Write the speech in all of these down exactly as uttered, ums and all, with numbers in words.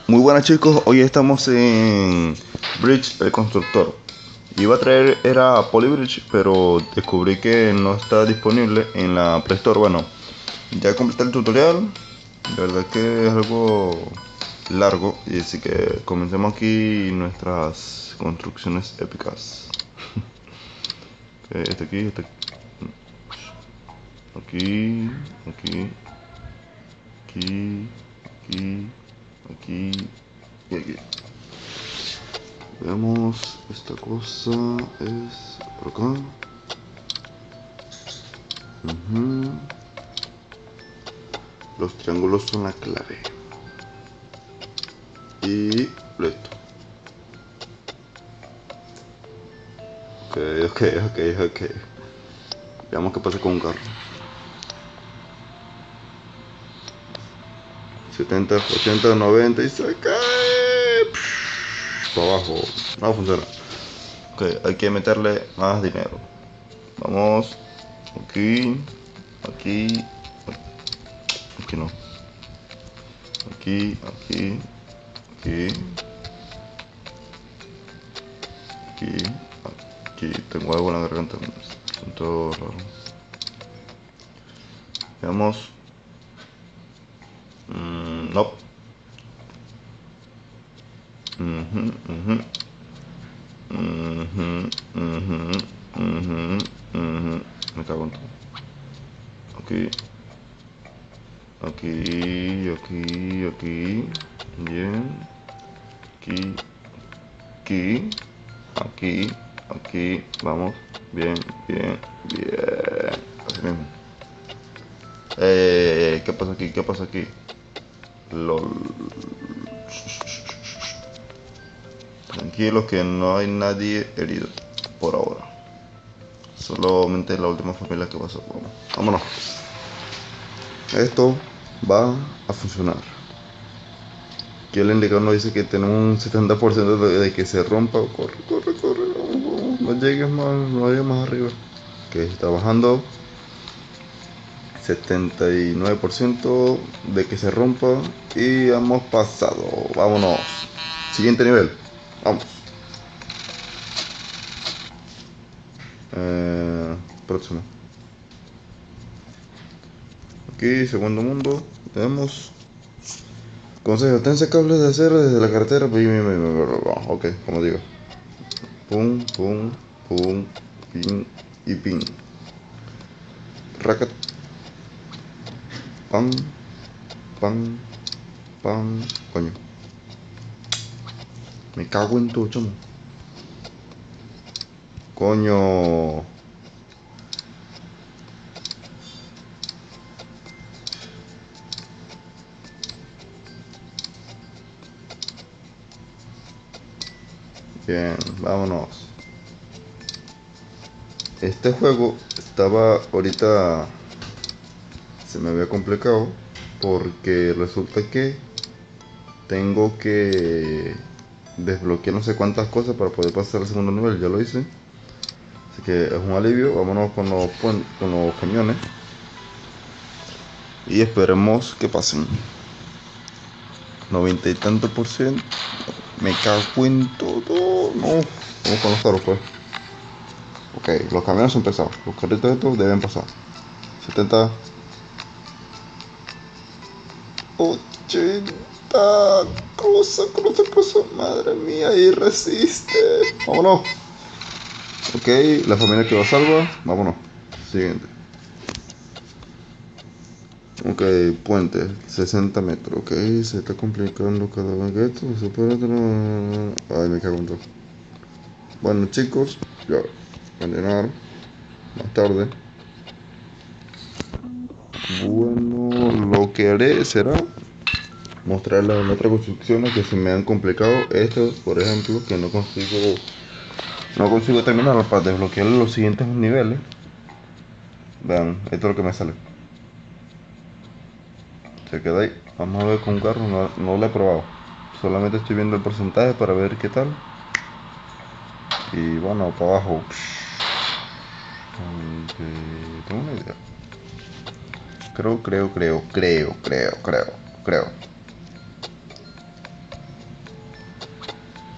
Muy buenas chicos, hoy estamos en Bridge el constructor. Iba a traer era Polybridge, pero descubrí que no está disponible en la Play Store. Bueno, ya completé el tutorial, la verdad que es algo largo, y así que comencemos aquí nuestras construcciones épicas. Okay, este aquí, este aquí, aquí, aquí, aquí, aquí y aquí. Veamos, esta cosa es por acá. Uh-huh. Los triángulos son la clave. Y listo. Ok, ok, ok, ok. Veamos qué pasa con un carro. setenta, ochenta, noventa y se cae. Para abajo. No funciona. Ok, hay que meterle más dinero. Vamos. Aquí. Aquí. Aquí no. Aquí, aquí. Aquí. Aquí. Aquí. Tengo algo en la garganta. Siento raro. Veamos. Mm, no. Uh-huh, uh-huh. Uh-huh, uh-huh, uh-huh, uh-huh. Me cago en todo. Aquí. Aquí, aquí, aquí. Bien. Aquí. Aquí. Aquí. Aquí. Vamos. Bien, bien, bien. Así mismo. Eh, ¿qué pasa aquí? ¿Qué pasa aquí? LOL. Tranquilos que no hay nadie herido por ahora. Solamente la última familia que pasó. Bueno, vámonos. Esto va a funcionar. Aquí el indicador nos dice que tenemos un setenta por ciento de, de que se rompa. Corre, corre, corre. No, no, no llegues más, no llegues más arriba. Que está bajando. setenta y nueve por ciento de que se rompa. Y hemos pasado. Vámonos. Siguiente nivel. Vamos. Eh, próximo. Aquí, segundo mundo. Tenemos. Consejo, tense cables de acero desde la carretera. Ok, como digo. Pum, pum, pum, pin y pin. Racket. Pam, pam, pam. Coño. Me cago en tu chamo. Coño. Bien, vámonos. Este juego estaba ahorita, se me había complicado porque resulta que tengo que desbloquear no sé cuántas cosas para poder pasar al segundo nivel. Ya lo hice, así que es un alivio. Vámonos con los, con los cañones y esperemos que pasen. Noventa y tanto por ciento. Me cago en todo. No, vamos con los carros pues. Ok, los camiones son pesados. Los carritos estos deben pasar. setenta. ochenta. Cruza, cruza, cruza. Madre mía, y resiste. Vámonos. Ok, la familia que va salva. Vámonos. Siguiente. Ok, puente. sesenta metros. Ok, se está complicando cada vez que esto. Supérate. Ay, me cago en todo. Bueno, chicos, ya. Continuar. Más tarde. Bueno, lo que haré será mostrarles en otras construcciones que se me han complicado. Esto, por ejemplo, que no consigo no consigo terminar para desbloquear los siguientes niveles. Vean, esto es lo que me sale. Se queda ahí. Vamos a ver con un carro, no, no lo he probado. Solamente estoy viendo el porcentaje para ver qué tal. Y bueno, para abajo. Tengo una idea. Creo, creo, creo, creo, creo, creo, creo.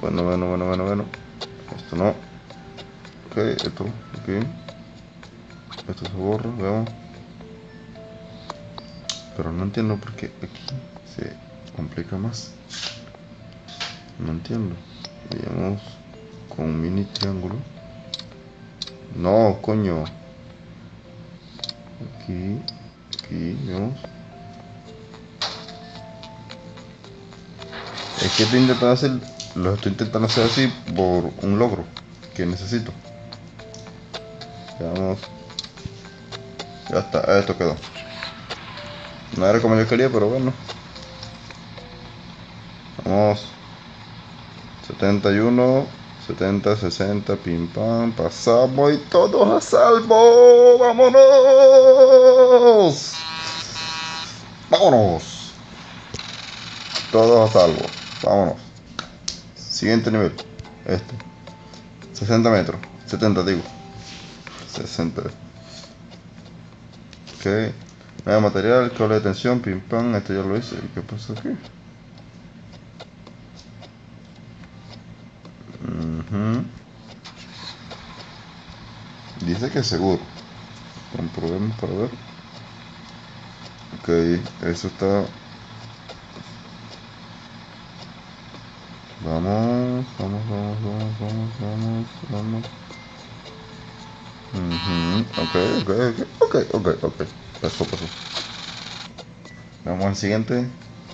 Bueno, bueno, bueno, bueno, bueno. Esto no. Ok, esto, ok. Esto se borra, veamos. Pero no entiendo por qué aquí se complica más. No entiendo. Veamos con un mini triángulo. No, coño. Aquí, aquí, veamos. Es que estoy intentando hacer, lo estoy intentando hacer así por un logro que necesito. Veamos. Ya está, esto quedó. No era como yo quería, pero bueno. Vamos. setenta y uno, setenta, sesenta, pim pam, pasamos y todos a salvo. ¡Vámonos! ¡Vámonos! Todos a salvo. Vámonos. Siguiente nivel. Este. sesenta metros. setenta digo. sesenta. Ok. Nuevo material, cable de tensión, pim pam. Esto ya lo hice. ¿Y qué pasó aquí? Uh-huh. Dice que seguro. Comprobemos para ver. Ok, eso está. Vamos, vamos, vamos, vamos, vamos, vamos, vamos. Uh-huh. Ok, ok, ok, ok, ok, ok. Pasó, pasó. Vamos al siguiente.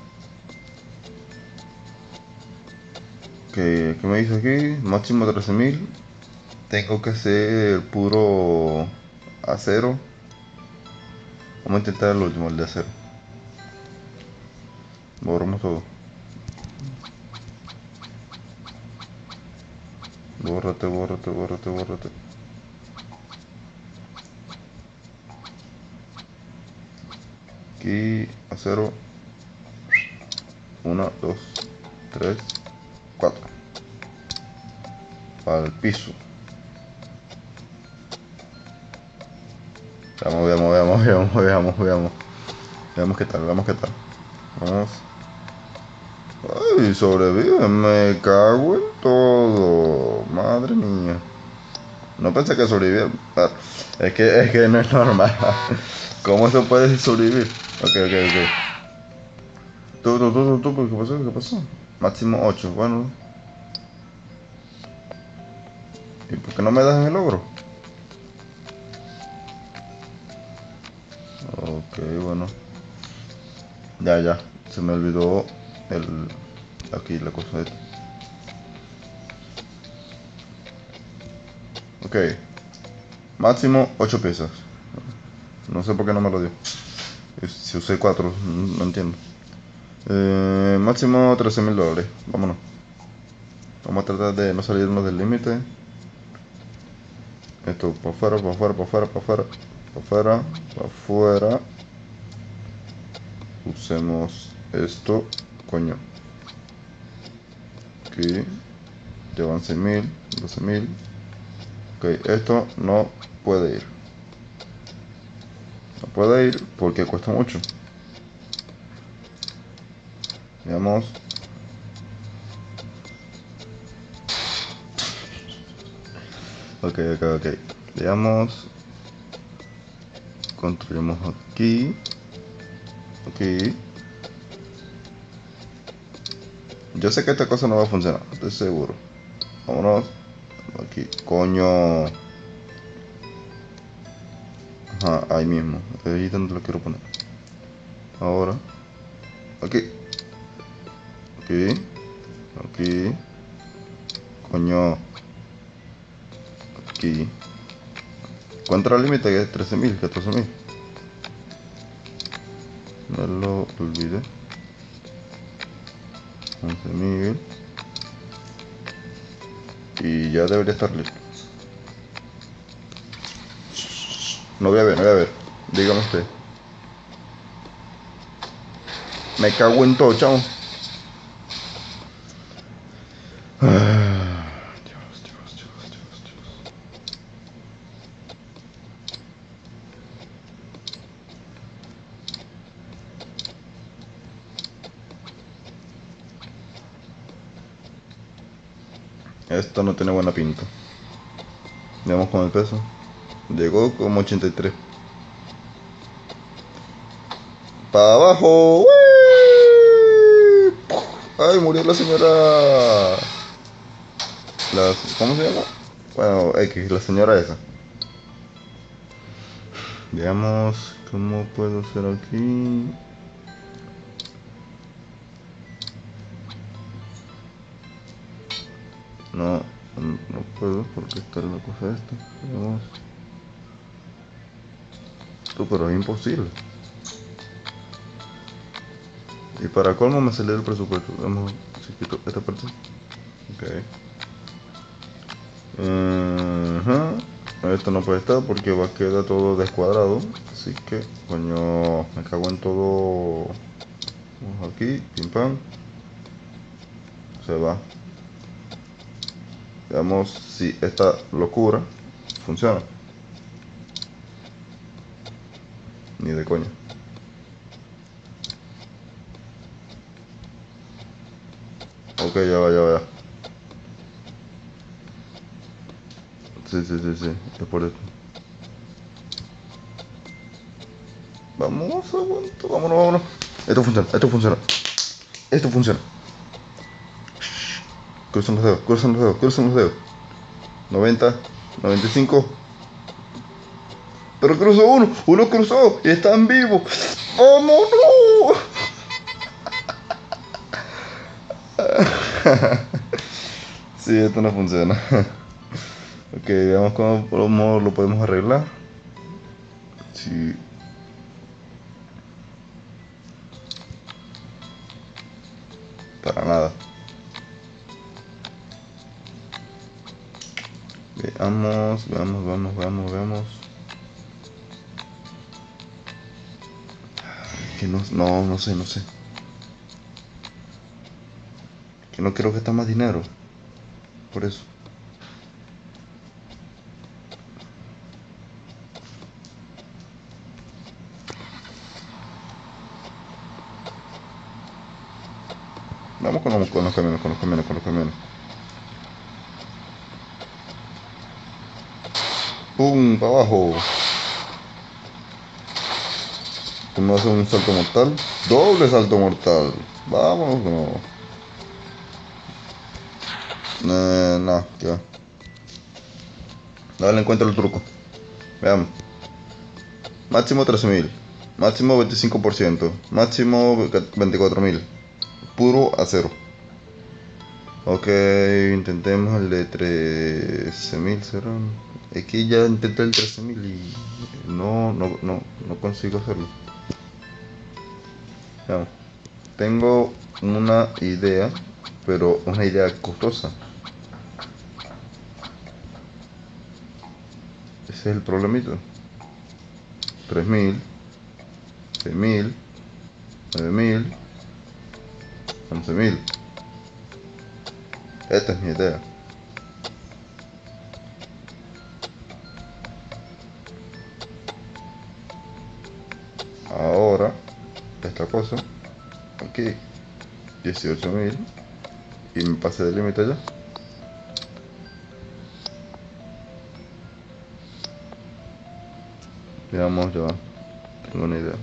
¿Qué, qué me dice aquí? Máximo trece mil. Tengo que hacer puro acero. Vamos a intentar el último, el de acero. Borramos todo. Bórrate, bórrate, bórrate, bórrate. Aquí, acero. Uno, dos, tres, cuatro. Al piso. Veamos, veamos, veamos, veamos, veamos, veamos. Veamos qué tal, veamos qué tal. Vamos. Ay, sobrevive, me cago en todo. Madre mía. No pensé que sobrevivía. Ah, es que, es que no es normal. ¿Cómo se puede sobrevivir? Ok, ok, ok. Tú, tú, tú, tú, tú, ¿qué pasó? ¿Qué pasó? Máximo ocho, bueno. ¿Y por qué no me das en el logro? Ok, bueno. Ya, ya. Se me olvidó el... Aquí la cosa esta. Ok. Máximo ocho piezas. No sé por qué no me lo dio. Si usé cuatro, no entiendo. Eh, máximo trece mil dólares. Vámonos. Vamos a tratar de no salirnos del límite. Esto para afuera, para afuera, para afuera, para afuera. Para afuera, para afuera. Usemos esto. Coño. Aquí. Llevan seis mil, doce mil. Ok, esto no puede ir. No puede ir porque cuesta mucho. Veamos. Ok, ok, ok. Veamos. Construimos aquí. Aquí. Yo sé que esta cosa no va a funcionar, estoy seguro. Vámonos. Aquí. Coño. Ajá, ahí mismo. Ahí donde lo quiero poner. Ahora. Aquí. Aquí. Aquí. Coño. Aquí. ¿Cuánto era el límite? Que es trece mil, catorce mil. No lo olvidé. once mil. Y ya debería estar listo. No voy a ver, no voy a ver. Dígame usted. Me cago en todo, chamo. Ah, Dios, Dios, Dios, Dios, Dios. Esto no tiene buena pinta. Veamos con el peso. Llegó como ochenta y tres. ¡Para abajo! ¡Uy! ¡Ay, murió la señora! La, ¿Cómo se llama? Bueno, X, la señora esa. Veamos cómo puedo hacer aquí. No, no puedo porque está la cosa esta. Veamos. Tú, pero es imposible. Y para colmo me salió el presupuesto. Vamos, si quito esta parte. Ok. Uh-huh. Esto no puede estar porque va a quedar todo descuadrado. Así que, coño, me cago en todo. Vamos aquí, pim pam. Se va. Veamos si esta locura funciona. Ni de coña. Ok, ya va, ya va, ya. Sí, sí, sí, sí. Es por esto. Vamos, aguanto. Vámonos, vámonos. Esto funciona, esto funciona. Esto funciona. Cruzan los dedos, cruzan los dedos, cruzan los dedos. noventa, noventa y cinco. Pero cruzó uno, uno cruzó y están vivos. ¡Vámonos! Sí, esto no funciona. Ok, veamos cómo, cómo lo podemos arreglar. Sí. Para nada. Veamos, veamos, veamos, veamos, veamos. Que no, no, no sé, no sé. Que no quiero gastar más dinero. Por eso. Vamos con los, con los camiones, con los camiones, con los camiones. ¡Pum! Para abajo. Uno hace un salto mortal. Doble salto mortal. Vámonos, no. Eh, no, ya. Dale, encuentro el truco. Veamos. Máximo trece mil. Máximo veinticinco por ciento. Máximo veinticuatro mil. Puro acero. Ok, intentemos el de trece mil. ¿Será? Aquí ya intenté el trece mil y no, no, no, no consigo hacerlo. Veamos. Tengo una idea, pero una idea costosa. Ese es el problemita. tres mil, seis mil, nueve mil, once mil. Esta es mi idea. Ahora, esta cosa, aquí, dieciocho mil, y me pasé del límite ya. Veamos, ya va. Tengo una idea.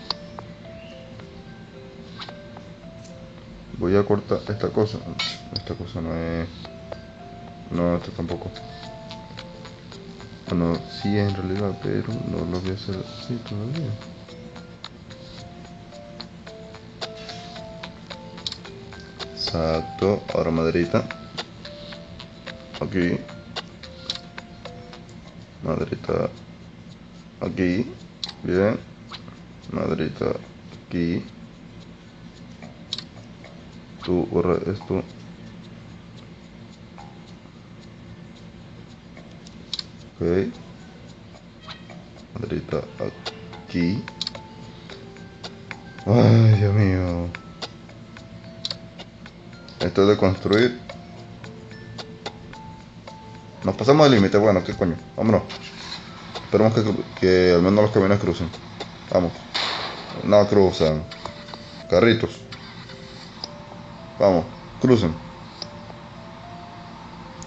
Voy a cortar esta cosa. Esta cosa no es... No, esta tampoco. Bueno, sí es en realidad, pero no lo voy a hacer así todavía. Exacto. Ahora maderita. Aquí. Maderita. Aquí. Bien. Maderita. Aquí. Tú borra esto. Ok. Maderita aquí. Ay, Dios mío. Esto es de construir. Nos pasamos el límite. Bueno, qué coño. Vámonos. Esperemos que, que al menos los camiones crucen. Vamos. No cruzan. Carritos. Vamos. Crucen.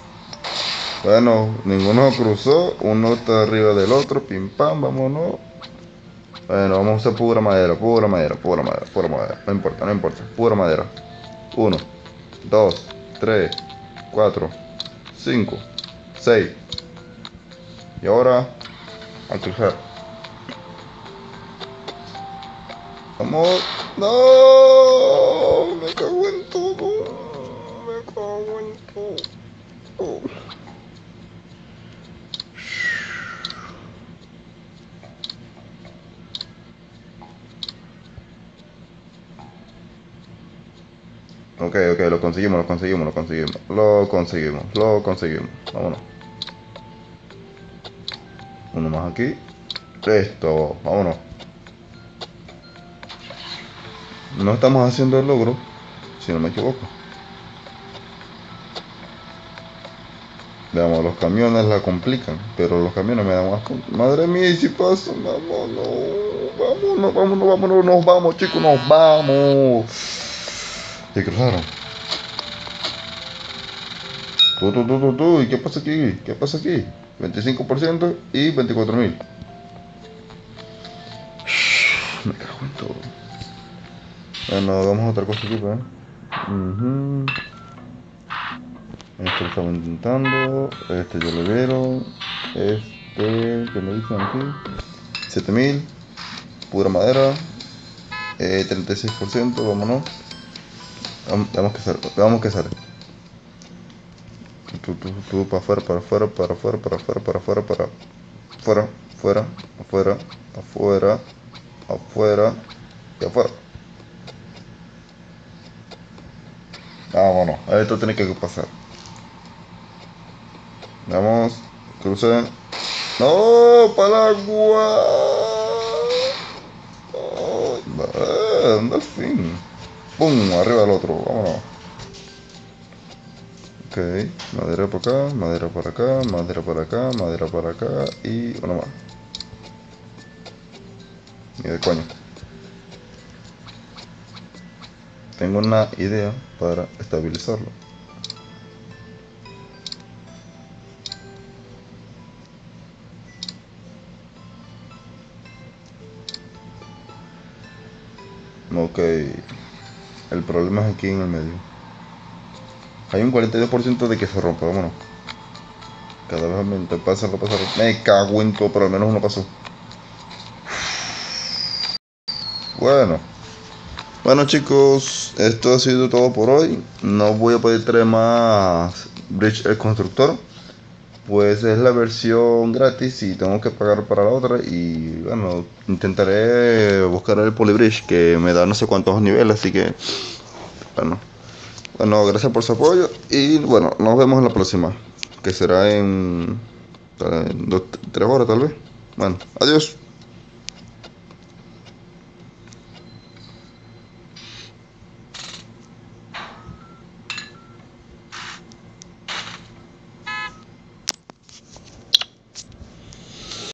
Bueno, ninguno cruzó. Uno está arriba del otro. Pim pam, vámonos. Bueno, vamos a usar pura madera, pura madera, pura madera, pura madera. No importa, no importa. Pura madera. Uno, dos, tres, cuatro, cinco, seis. Y ahora, a cruzar. Vamos. No, me cago en todo. Me cago en todo. Ok, ok, lo conseguimos, lo conseguimos, lo conseguimos, lo conseguimos, lo conseguimos. Vámonos. Uno más aquí. Esto, vámonos. No estamos haciendo el logro, si no me equivoco. Veamos, los camiones la complican, pero los camiones me dan más... Madre mía, y si paso, vámonos, vámonos, vámonos, vámonos, nos vamos, chicos, nos vamos. Se cruzaron. Tú, tú, tú, tú, tú, ¿y qué pasa aquí? ¿Qué pasa aquí? veinticinco por ciento y veinticuatro mil. Me cago en todo. Bueno, hagamos otra cosa aquí, pues. Uh-huh. Este lo estamos intentando. Este yo lo veo. Este, ¿qué me dicen aquí? siete mil. Pura madera. Eh, treinta y seis por ciento, vámonos. Veamos que sale. Veamos que sale. Tú, tú, tú, para afuera, para afuera, para afuera, para afuera, para afuera, para afuera, afuera, afuera, afuera, afuera y afuera. Vámonos. Esto tiene que pasar. Vamos, crucé. ¡No! ¡Para el agua! Oh, anda al fin. ¡Pum! Arriba del otro. Vámonos. Ok. Madera por acá, madera por acá, madera por acá, madera por acá y una más. Ni de coño. Tengo una idea para estabilizarlo. Ok. El problema es aquí en el medio. Hay un cuarenta y dos por ciento de que se rompa, vámonos. Cada vez aumenta, pasa, lo pasa. Me cago en todo, pero al menos uno pasó. Bueno. Bueno chicos, esto ha sido todo por hoy. No voy a poder traer más Bridge el Constructor. Pues es la versión gratis y tengo que pagar para la otra. Y bueno, intentaré buscar el Polybridge que me da no sé cuántos niveles. Así que bueno, bueno, gracias por su apoyo. Y bueno, nos vemos en la próxima, que será en, en dos, tres horas tal vez. Bueno, adiós.